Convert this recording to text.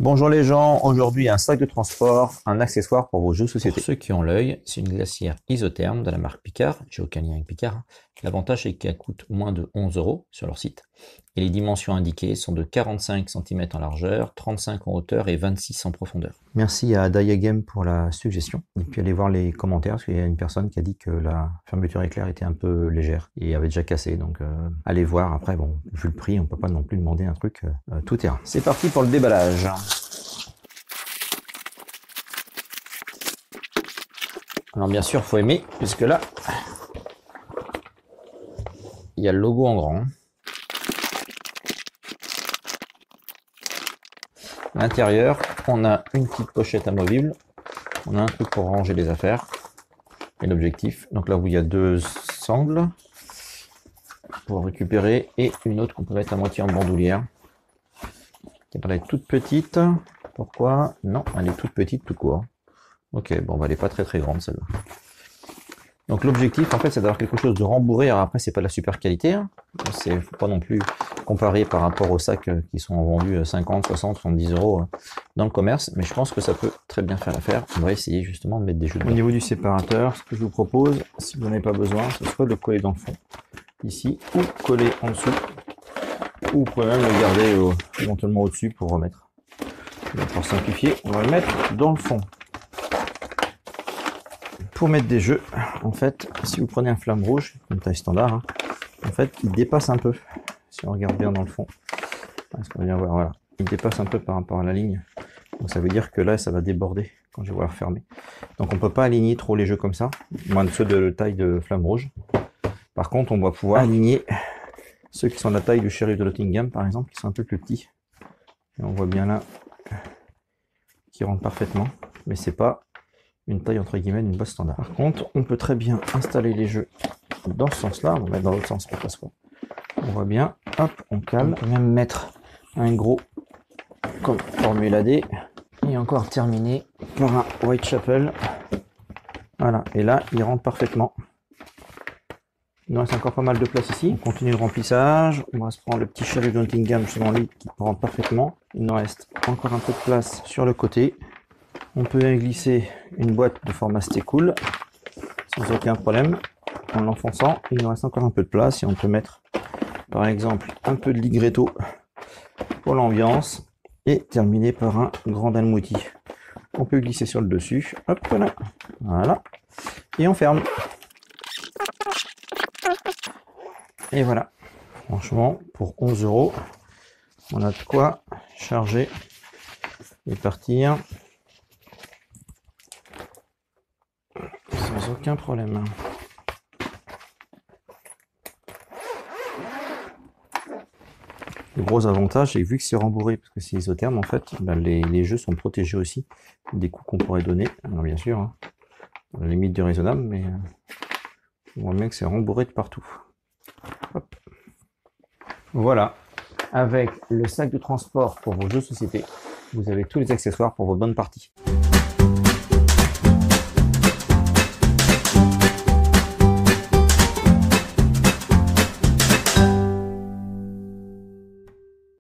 Bonjour les gens, aujourd'hui un sac de transport, un accessoire pour vos jeux de société. Pour ceux qui ont l'œil, c'est une glacière isotherme de la marque Picard. J'ai aucun lien avec Picard. L'avantage c'est qu'elle coûte moins de 11 € sur leur site. Et les dimensions indiquées sont de 45 cm en largeur, 35 en hauteur et 26 en profondeur. Merci à Diagame pour la suggestion. Et puis allez voir les commentaires, parce qu'il y a une personne qui a dit que la fermeture éclair était un peu légère et avait déjà cassé. Donc allez voir. Après, bon, vu le prix, on peut pas non plus demander un truc tout terrain. C'est parti pour le déballage. Alors bien sûr, faut aimer, puisque là, il y a le logo en grand. À l'intérieur, on a une petite pochette amovible. On a un truc pour ranger les affaires. Et l'objectif, donc là où il y a deux sangles pour récupérer, et une autre qu'on peut mettre à moitié en bandoulière. Elle est toute petite. Pourquoi? Non, elle est toute petite tout court. Ok, bon, elle n'est pas très grande celle-là. Donc l'objectif en fait c'est d'avoir quelque chose de rembourré. Alors après c'est pas de la super qualité, hein. C'est faut pas non plus comparer par rapport aux sacs qui sont vendus 50, 60, 70 € dans le commerce, mais je pense que ça peut très bien faire l'affaire. On va essayer justement de mettre des jeux dedans. Au niveau du séparateur, ce que je vous propose, si vous n'en avez pas besoin, ce soit de le coller dans le fond, ici, ou coller en dessous, ou vous pouvez même le garder éventuellement au-dessus pour remettre. Donc, pour simplifier, on va le mettre dans le fond. Pour mettre des jeux, en fait, si vous prenez un flamme rouge, une taille standard, hein, en fait, il dépasse un peu. Si on regarde bien dans le fond, ce qu'on va bien voir, voilà, il dépasse un peu par rapport à la ligne. Donc ça veut dire que là, ça va déborder quand je vais voir fermer. Donc on peut pas aligner trop les jeux comme ça, moins de ceux de taille de flamme rouge. Par contre, on va pouvoir aligner ceux qui sont de la taille du shérif de Nottingham, par exemple, qui sont un peu plus petits. Et on voit bien là qui rentre parfaitement, mais c'est pas une taille entre guillemets d'une boîte standard. Par contre, on peut très bien installer les jeux dans ce sens-là. On va mettre dans l'autre sens pour que ça soit. On voit bien, hop, on cale. On peut même mettre un gros comme Formule AD et encore terminé par un Whitechapel. Voilà, et là, il rentre parfaitement. Il nous reste encore pas mal de place ici. On continue le remplissage. On va se prendre le petit shérif de Nottingham, justement lui, qui rentre parfaitement. Il nous reste encore un peu de place sur le côté. On peut glisser une boîte de format Stay Cool sans aucun problème. En l'enfonçant, il nous reste encore un peu de place et on peut mettre par exemple un peu de ligretto pour l'ambiance et terminer par un grand dalmouti. On peut glisser sur le dessus, hop là, voilà, et on ferme. Et voilà, franchement pour 11 €, on a de quoi charger et partir. Sans aucun problème. Le gros avantage, c'est que vu que c'est rembourré, parce que c'est isotherme, en fait, ben les jeux sont protégés aussi des coups qu'on pourrait donner. Alors bien sûr, hein, à la limite du raisonnable, mais on voit bien que c'est rembourré de partout. Hop. Voilà, avec le sac de transport pour vos jeux de société, vous avez tous les accessoires pour vos bonnes parties.